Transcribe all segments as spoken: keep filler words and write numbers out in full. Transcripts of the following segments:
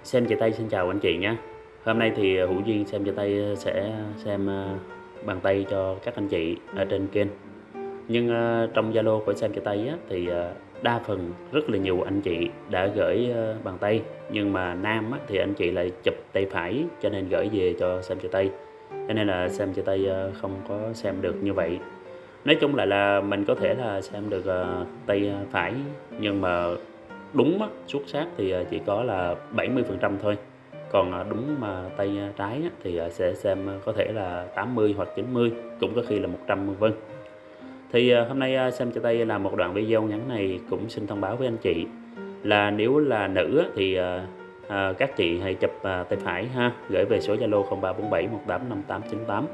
Xem Chị Tay xin chào anh chị nhé. Hôm nay thì Hữu Duyên Xem Chị Tay sẽ xem ờ, bàn tay cho các anh chị ở trên kênh. Nhưng ờ, trong Zalo của Xem Chị Tay á, thì ờ, đa phần rất là nhiều anh chị đã gửi ờ, bàn tay, nhưng mà nam á, thì anh chị lại chụp tay phải cho nên gửi về cho Xem Chị Tay, cho nên là Xem Chị Tay ờ, không có xem được như vậy. Nói chung lại là mình có thể là xem được ờ, tay phải, nhưng mà đúng á, xuất sắc thì ờ, chỉ có là bảy mươi phần trăm thôi. Còn ờ, đúng mà tay trái á, thì ờ, sẽ xem ờ, có thể là tám mươi hoặc chín mươi, cũng có khi là một trăm vân vân. Thì ờ, hôm nay ờ, Xem Cho Tay làm một đoạn video ngắn này cũng xin thông báo với anh chị là nếu là nữ á, thì ờ, ờ, các chị hãy chụp ờ, tay phải ha, gửi về số Zalo không ba bốn bảy một tám năm tám chín tám.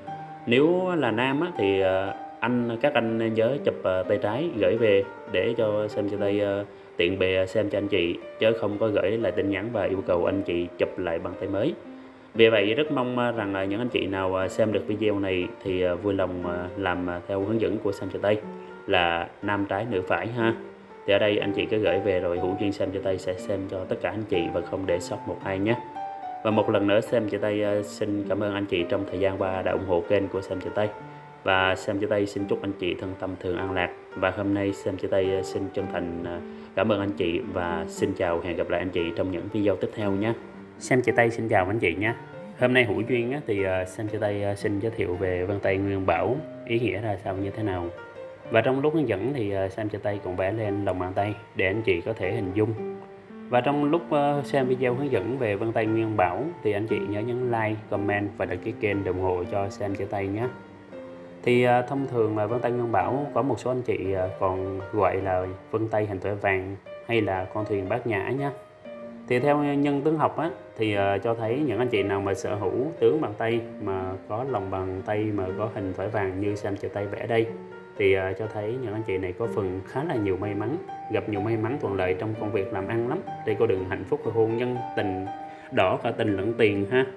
Nếu là nam á, thì ờ, anh các anh nên nhớ chụp ờ, tay trái gửi về để cho Xem Cho Tay ờ, tiện bề xem cho anh chị, chứ không có gửi lại tin nhắn và yêu cầu anh chị chụp lại bằng tay mới. Vì vậy rất mong ờ, rằng là những anh chị nào ờ, xem được video này thì ờ, vui lòng ờ, làm ờ, theo hướng dẫn của Xem Cho Tay là nam trái nữ phải ha. Thì ở đây anh chị cứ gửi về rồi Hữu Duyên Xem Cho Tay sẽ xem cho tất cả anh chị và không để sót một ai nhé. Và một lần nữa Xem Chị Tay ờ, xin cảm ơn anh chị trong thời gian qua đã ủng hộ kênh của Xem Chị Tay. Và Xem Chị Tay xin chúc anh chị thân tâm thường an lạc. Và hôm nay Xem Chị Tay ờ, xin chân thành ờ, cảm ơn anh chị và xin chào, hẹn gặp lại anh chị trong những video tiếp theo nhé. Xem Chị Tay xin chào anh chị nhé. Hôm nay Hữu Duyên á, thì ờ, Xem Chị Tay ờ, xin giới thiệu về vân tay Nguyên Bảo, ý nghĩa ra sao như thế nào. Và trong lúc hướng dẫn thì ờ, Xem Chị Tay cũng vẽ lên lòng bàn tay để anh chị có thể hình dung. Và trong lúc uh, xem video hướng dẫn về vân tay Nguyên Bảo thì anh chị nhớ nhấn like, comment và đăng ký kênh để ủng hộ cho Xem Chị Tay nhé. Thì uh, thông thường là vân tay Nguyên Bảo có một số anh chị uh, còn gọi là vân tay hình thỏi vàng hay là con thuyền bát nhã nhé. Thì theo nhân tướng học á, thì uh, cho thấy những anh chị nào mà sở hữu tướng bàn tay mà có lòng bàn tay mà có hình thỏi vàng như Xem Chị Tay vẽ đây thì uh, cho thấy những anh chị này có phần khá là nhiều may mắn, gặp nhiều may mắn thuận lợi trong công việc làm ăn lắm, trên con đường hạnh phúc và hôn nhân tình đỏ cả tình lẫn tiền ha.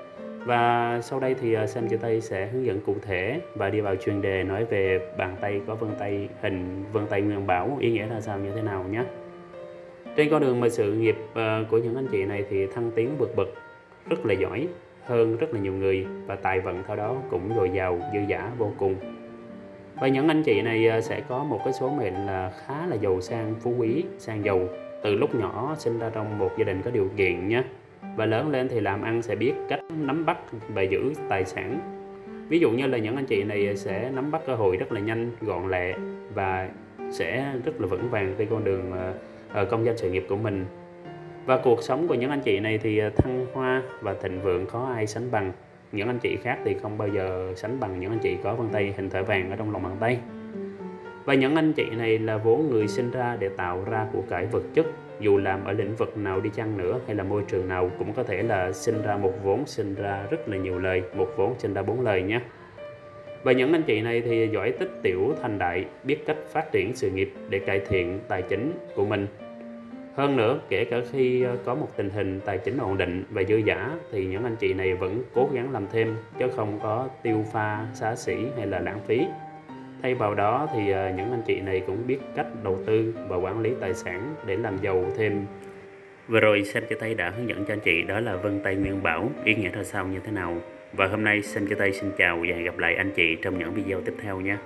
Và sau đây thì uh, Xem Chị Tay sẽ hướng dẫn cụ thể và đi vào chuyên đề nói về bàn tay có vân tay hình vân tay Nguyên Bảo, ý nghĩa là sao như thế nào nhé. Trên con đường mà sự nghiệp uh, của những anh chị này thì thăng tiến vượt bậc rất là giỏi hơn rất là nhiều người, và tài vận theo đó cũng dồi dào dư dả vô cùng. Và những anh chị này sẽ có một cái số mệnh là khá là giàu sang, phú quý, sang giàu từ lúc nhỏ, sinh ra trong một gia đình có điều kiện nhé. Và lớn lên thì làm ăn sẽ biết cách nắm bắt và giữ tài sản. Ví dụ như là những anh chị này sẽ nắm bắt cơ hội rất là nhanh, gọn lẹ và sẽ rất là vững vàng trên con đường uh, công danh sự nghiệp của mình. Và cuộc sống của những anh chị này thì thăng hoa và thịnh vượng khó ai sánh bằng. Những anh chị khác thì không bao giờ sánh bằng những anh chị có vân tay hình thỏi vàng ở trong lòng bàn tay. Và những anh chị này là vốn người sinh ra để tạo ra của cải vật chất, dù làm ở lĩnh vực nào đi chăng nữa hay là môi trường nào cũng có thể là sinh ra một vốn sinh ra rất là nhiều lời, một vốn sinh ra bốn lời nhé. Và những anh chị này thì giỏi tích tiểu thành đại, biết cách phát triển sự nghiệp để cải thiện tài chính của mình. Hơn nữa, kể cả khi có một tình hình tài chính ổn định và dư dả thì những anh chị này vẫn cố gắng làm thêm, chứ không có tiêu pha, xá xỉ hay là lãng phí. Thay vào đó thì những anh chị này cũng biết cách đầu tư và quản lý tài sản để làm giàu thêm. Vừa rồi Xem Chị Tay đã hướng dẫn cho anh chị đó là vân tay Nguyên Bảo, ý nghĩa ra sao như thế nào. Và hôm nay Xem Chị Tay xin chào và hẹn gặp lại anh chị trong những video tiếp theo nhé.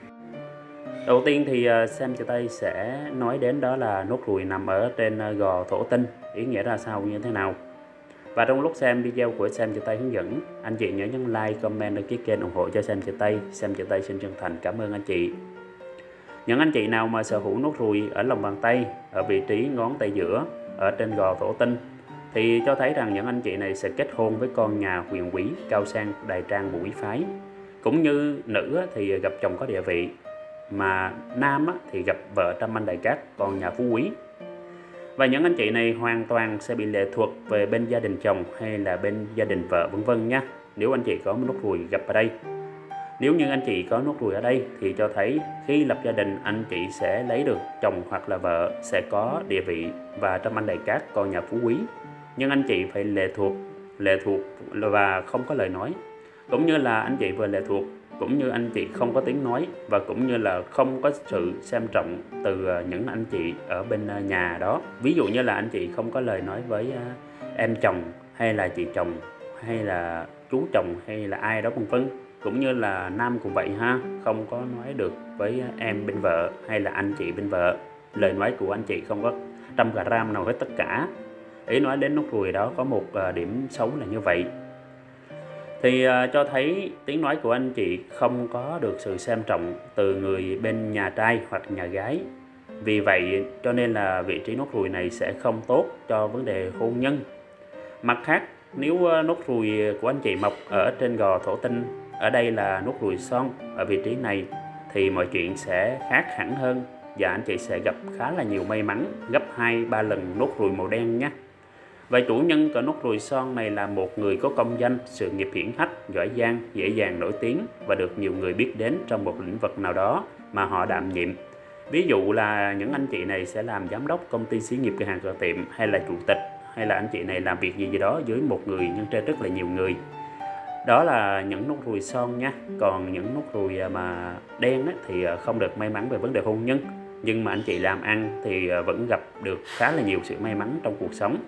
Đầu tiên thì Xem Chị Tay sẽ nói đến đó là nốt ruồi nằm ở trên gò thổ tinh, ý nghĩa ra sao như thế nào. Và trong lúc xem video của Xem Chị Tay hướng dẫn, anh chị nhớ nhấn like, comment, đăng ký kênh ủng hộ cho Xem Chị Tay. Xem Chị Tay xin chân thành cảm ơn anh chị. Những anh chị nào mà sở hữu nốt ruồi ở lòng bàn tay, ở vị trí ngón tay giữa, ở trên gò thổ tinh thì cho thấy rằng những anh chị này sẽ kết hôn với con nhà quyền quý, cao sang, đài trang và quý phái. Cũng như nữ thì gặp chồng có địa vị, mà nam thì gặp vợ trăm anh đại cát, con nhà phú quý. Và những anh chị này hoàn toàn sẽ bị lệ thuộc về bên gia đình chồng hay là bên gia đình vợ vân vân nhé, nếu anh chị có một nốt ruồi gặp ở đây. Nếu như anh chị có nốt ruồi ở đây thì cho thấy khi lập gia đình anh chị sẽ lấy được chồng hoặc là vợ sẽ có địa vị và trăm anh đại cát, con nhà phú quý, nhưng anh chị phải lệ thuộc lệ thuộc và không có lời nói. Cũng như là anh chị vừa lệ thuộc cũng như anh chị không có tiếng nói, và cũng như là không có sự xem trọng từ những anh chị ở bên nhà đó. Ví dụ như là anh chị không có lời nói với em chồng hay là chị chồng hay là chú chồng hay là ai đó vân vân, cũng như là nam cũng vậy ha, không có nói được với em bên vợ hay là anh chị bên vợ. Lời nói của anh chị không có trăm cả ram nào hết tất cả. Ý nói đến nốt ruồi đó có một điểm xấu là như vậy. Thì uh, cho thấy tiếng nói của anh chị không có được sự xem trọng từ người bên nhà trai hoặc nhà gái. Vì vậy cho nên là vị trí nốt ruồi này sẽ không tốt cho vấn đề hôn nhân. Mặt khác, nếu uh, nốt ruồi của anh chị mọc ở trên gò thổ tinh, ở đây là nốt ruồi son ở vị trí này, thì mọi chuyện sẽ khác hẳn hơn và anh chị sẽ gặp khá là nhiều may mắn, gấp hai ba lần nốt ruồi màu đen nhé. Và chủ nhân của nốt ruồi son này là một người có công danh, sự nghiệp hiển hách, giỏi giang, dễ dàng nổi tiếng và được nhiều người biết đến trong một lĩnh vực nào đó mà họ đảm nhiệm. Ví dụ là những anh chị này sẽ làm giám đốc công ty xí nghiệp, cửa hàng, cửa tiệm, hay là chủ tịch, hay là anh chị này làm việc gì gì đó dưới một người nhưng trên rất là nhiều người. Đó là những nốt ruồi son nha. Còn những nốt ruồi mà đen thì không được may mắn về vấn đề hôn nhân, nhưng mà anh chị làm ăn thì vẫn gặp được khá là nhiều sự may mắn trong cuộc sống.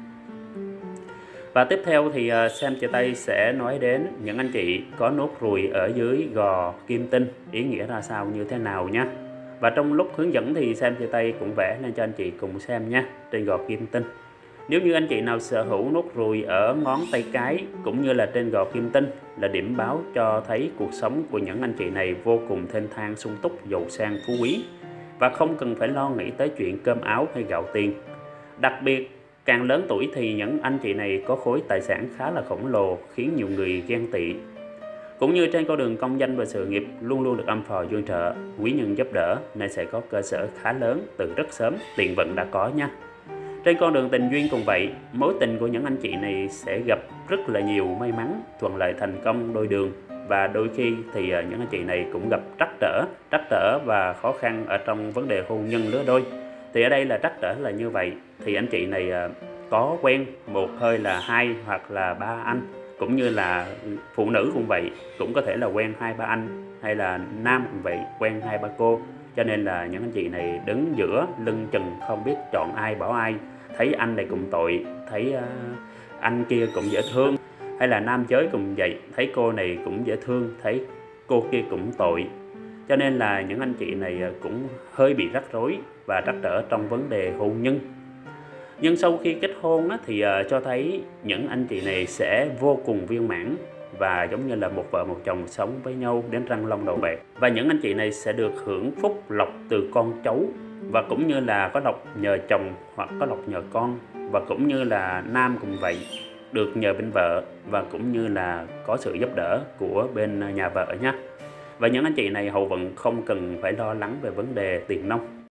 Và tiếp theo thì Sam Chia Tay sẽ nói đến những anh chị có nốt ruồi ở dưới gò kim tinh, ý nghĩa ra sao, như thế nào nhé. Và trong lúc hướng dẫn thì Sam Chia Tay cũng vẽ lên cho anh chị cùng xem nha. Trên gò kim tinh, nếu như anh chị nào sở hữu nốt ruồi ở ngón tay cái cũng như là trên gò kim tinh, là điểm báo cho thấy cuộc sống của những anh chị này vô cùng thênh thang, sung túc, giàu sang, phú quý, và không cần phải lo nghĩ tới chuyện cơm áo hay gạo tiền. Đặc biệt càng lớn tuổi thì những anh chị này có khối tài sản khá là khổng lồ, khiến nhiều người ghen tị. Cũng như trên con đường công danh và sự nghiệp luôn luôn được âm phò dương trợ, quý nhân giúp đỡ, nên sẽ có cơ sở khá lớn từ rất sớm, tiền vận đã có nha. Trên con đường tình duyên cũng vậy, mối tình của những anh chị này sẽ gặp rất là nhiều may mắn, thuận lợi, thành công đôi đường. Và đôi khi thì những anh chị này cũng gặp trắc trở, trắc trở và khó khăn ở trong vấn đề hôn nhân lứa đôi. Thì ở đây là trắc trở là như vậy, thì anh chị này có quen một hơi là hai hoặc là ba anh, cũng như là phụ nữ cũng vậy, cũng có thể là quen hai ba anh, hay là nam cũng vậy, quen hai ba cô. Cho nên là những anh chị này đứng giữa lưng chừng không biết chọn ai bỏ ai, thấy anh này cũng tội, thấy uh, anh kia cũng dễ thương, hay là nam giới cũng vậy, thấy cô này cũng dễ thương, thấy cô kia cũng tội. Cho nên là những anh chị này cũng hơi bị rắc rối và trắc trở trong vấn đề hôn nhân. Nhưng sau khi kết hôn á, thì uh, cho thấy những anh chị này sẽ vô cùng viên mãn và giống như là một vợ một chồng sống với nhau đến răng long đầu bạc. Và những anh chị này sẽ được hưởng phúc lộc từ con cháu, và cũng như là có lộc nhờ chồng hoặc có lộc nhờ con, và cũng như là nam cũng vậy, được nhờ bên vợ và cũng như là có sự giúp đỡ của bên nhà vợ nhé. Và những anh chị này hậu vận không cần phải lo lắng về vấn đề tiền nong.